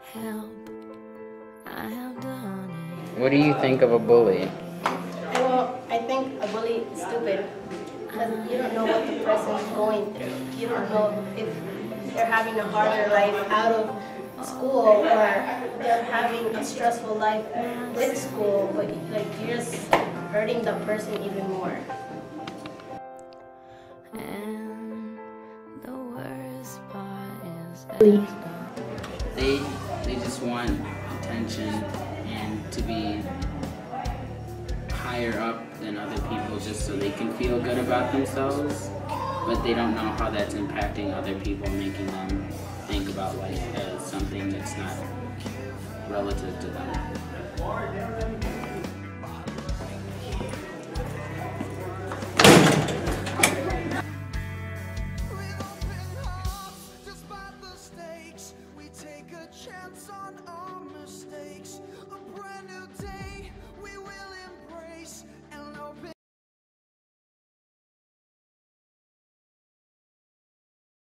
help. I have done it. What do you think of a bully? Well, I think a bully is stupid because you don't know what the person's going through. You don't know if they're having a harder life out of school or they're having a stressful life with school, but like you're just hurting the person even more. And the worst part is They just want attention and to be higher up than other people just so they can feel good about themselves, but they don't know how that's impacting other people, making them think about life as something that's not relative to them. We take a chance on our mistakes.